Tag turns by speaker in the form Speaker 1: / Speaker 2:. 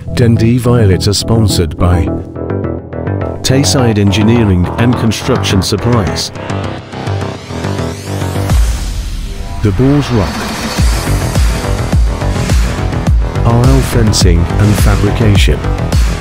Speaker 1: Dundee Violet are sponsored by Tayside Engineering and Construction Supplies, The Boars Rock, RL Fencing and Fabrication.